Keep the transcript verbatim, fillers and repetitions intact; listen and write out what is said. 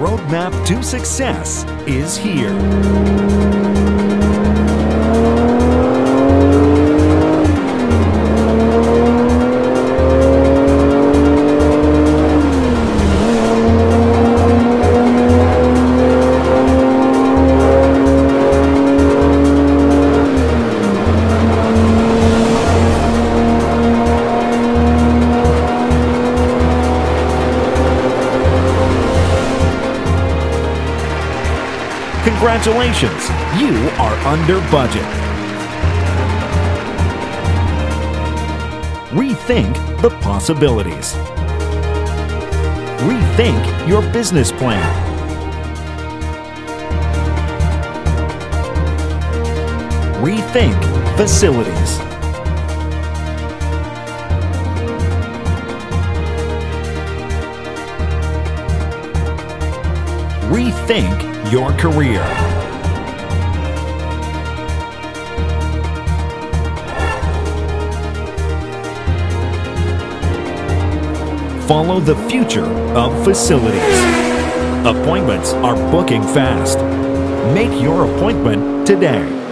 roadmap to success is here. Congratulations, you are under budget. Rethink the possibilities. Rethink your business plan. Rethink facilities. Rethink your career. Follow the future of facilities. Appointments are booking fast. Make your appointment today.